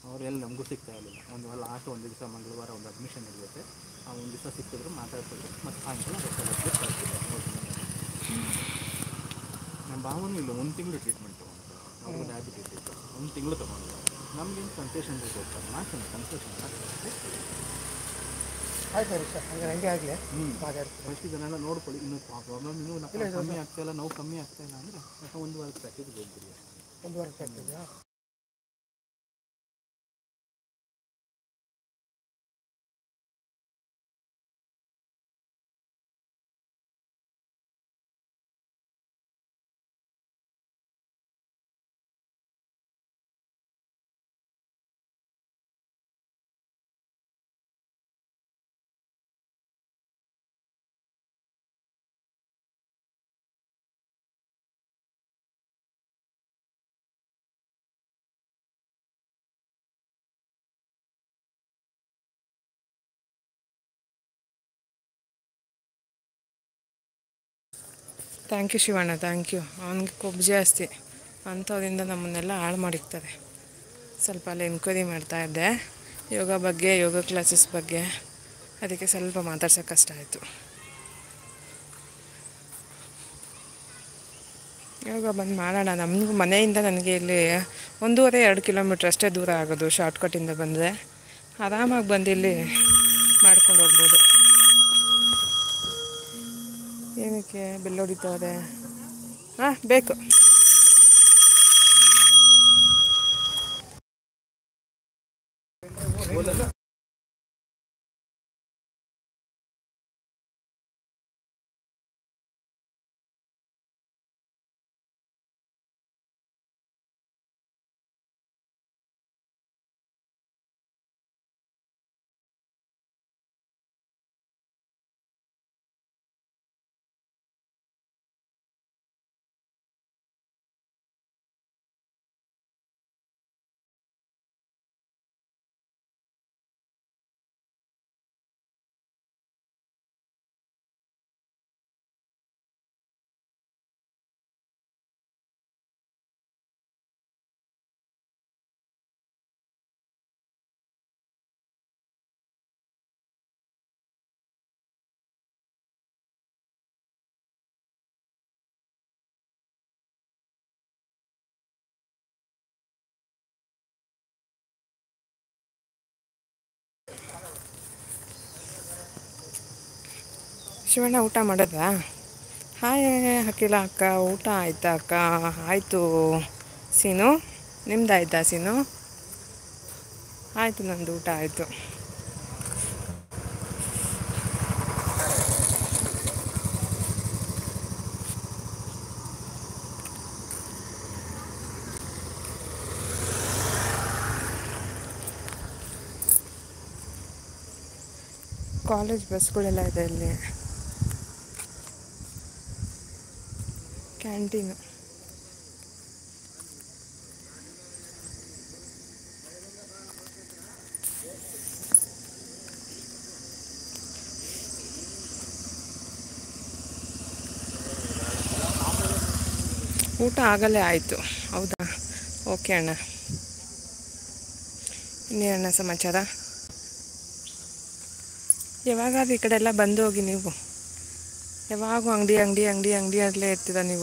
ಅವ್ರು ಎಲ್ಲಿ ನಮಗೂ ಸಿಗ್ತಾ ಇರಲಿಲ್ಲ. ಲಾಸ್ಟ್ ಒಂದು ದಿವಸ ಮಂಗಳವಾರ ಒಂದು ಅಡ್ಮಿಷನ್ ಇರುತ್ತೆ, ಆ ಒಂದು ದಿವಸ ಸಿಕ್ಕಿದ್ರು ಮಾತಾಡ್ತಿದ್ರು, ಮತ್ತು ಸಾಯಂಕಾಲ ಹೊಸಲಕ್ಕೆ ಕಳಿಸ್ತಿದ್ರು. ನಮ್ಮ ಭಾವನೂ ಇಲ್ಲ 1 ತಿಂಗಳು ಟ್ರೀಟ್ಮೆಂಟ್ ತೊಗೊಂಡು, ಅವ್ರಿಗೂ ಡಯಾಬಿಟಿಸ್ ಇತ್ತು, 1 ತಿಂಗಳು ತೊಗೊಂಡು. ನಮಗೇನು ಕನ್ಸೆಷನ್ ಕೊಡ್ತಾರೆ, ಮಾಡ್ತೀನಿ ಕನ್ಸೆಷನ್ ಮಾಡ್ತಾರೆ. ಆಯ್ತು ಸರ್, ಹಂಗೆ ಆಗಲಿ. ಮಾತಾಡ್ತೀನಿ. ಫಸ್ಟ್ ಇದನ್ನೆಲ್ಲ ನೋಡ್ಕೊಳ್ಳಿ. ಇನ್ನೂ ಪ್ರಾಬ್ಲಮ್ ಇನ್ನೂ ಕಮ್ಮಿ ಆಗ್ತಾಯಿಲ್ಲ, ನೋವು ಕಮ್ಮಿ ಆಗ್ತಾಯಿಲ್ಲ ಅಂದರೆ 1 ವಾರದ ಪ್ಯಾಕೇಜ್ಗೆ ಹೋಗ್ಬಿಡಿ. 1 ವಾರದ ಪ್ಯಾಕೇಜಾ? Thank you Shivanna, thank you. ಅವನಿಗೆ ಕೊಬ್ಬು ಜಾಸ್ತಿ, ಅಂಥದ್ರಿಂದ ನಮ್ಮನ್ನೆಲ್ಲ ಹಾಳು ಮಾಡಿರ್ತಾರೆ. ಸ್ವಲ್ಪ ಅಲ್ಲಿ ಎನ್ಕ್ವೈರಿ ಮಾಡ್ತಾಯಿದ್ದೆ ಯೋಗ ಬಗ್ಗೆ, ಯೋಗ ಕ್ಲಾಸಸ್ ಬಗ್ಗೆ, ಅದಕ್ಕೆ ಸ್ವಲ್ಪ ಮಾತಾಡ್ಸೋಕ್ಕೆ ಕಷ್ಟ ಆಯಿತು. ಯೋಗ ಬಂದು ಮಾಡೋಣ. ನಮಗೂ ಮನೆಯಿಂದ ನನಗೆ ಇಲ್ಲಿ 1.5-2 ಕಿಲೋಮೀಟ್ರ್ ಅಷ್ಟೇ ದೂರ ಆಗೋದು. ಶಾರ್ಟ್ಕಟ್ಟಿಂದ ಬಂದರೆ ಆರಾಮಾಗಿ ಬಂದು ಇಲ್ಲಿ ಮಾಡ್ಕೊಂಡು ಹೋಗ್ಬೋದು. ಏನಕ್ಕೆ ಬೆಲ್ ಹೊಡಿತವ್ರೆ? ಹಾಂ, ಬೇಕು. ಶಿವಣ್ಣ ಊಟ ಮಾಡೋದಾ? ಹಾಯ್ ಅಖಿಲ ಅಕ್ಕ, ಊಟ ಆಯ್ತಾ ಅಕ್ಕ? ಆಯಿತು ಸೀನು, ನಿಮ್ದು ಆಯಿತಾ ಸೀನು? ಆಯಿತು, ನಂದು ಊಟ ಆಯಿತು. ಕಾಲೇಜ್ ಬಸ್ಗಳೆಲ್ಲ ಇದೆ ಇಲ್ಲಿ. ಕ್ಯಾಂಟೀನು. ಊಟ ಆಗಲೇ ಆಯಿತು. ಹೌದಾ? ಓಕೆ ಅಣ್ಣ. ಇನ್ನೇನಣ್ಣ ಸಮಾಚಾರ? ಯಾವಾಗಾದ್ರೂ ಈ ಕಡೆ ಎಲ್ಲ ಬಂದು ಹೋಗಿ ನೀವು. ಯಾವಾಗೂ ಅಂಗಡಿಯಲ್ಲೇ ಇರ್ತೀರ ನೀವು.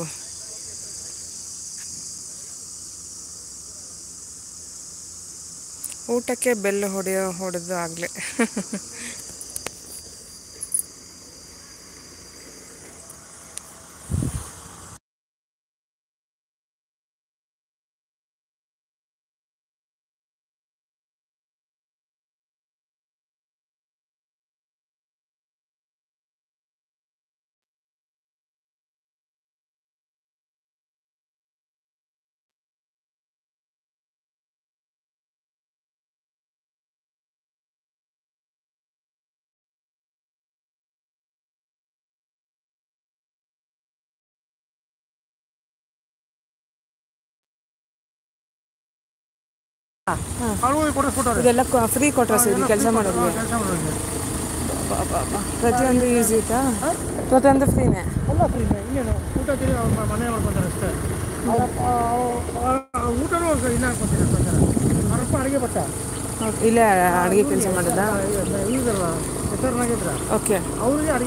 ಊಟಕ್ಕೆ ಬೆಲ್ ಹೊಡೆದು ಆಗಲೇ. ಇದೆಲ್ಲ ಫ್ರೀ ಕೊಟ್ಟರೆ ಸರ್ ಕೆಲಸ ಮಾಡೋದು? ಪ್ರತಿಯೊಂದು ಯೂಸ್ ಇತ್ತಾ? ಪ್ರತಿಯೊಂದು ಫ್ರೀನೇ? ಎಲ್ಲ ಫ್ರೀನೇ. ಇನ್ನೇನು ಊಟ ತಿರಿ ಮನೆ ಮಾಡ್ಕೊತಾರೆ ಅಷ್ಟೇ. ಊಟನೂ ಇನ್ನೂ ಹಾಕ್ಕೊತೀನಿ. ಅವರಪ್ಪ ಅಡುಗೆ ಅಡುಗೆ ಭಟ್ಟ ಇಲ್ಲೇ ಅಡುಗೆ ಕೆಲಸ ಮಾಡಿದ್ದ. ಇದ್ರಲ್ಲ ಹೆಸರನ್ನಾಗಿದ್ರ ಓಕೆ. ಅವ್ರಿಗೆ ಅಡುಗೆ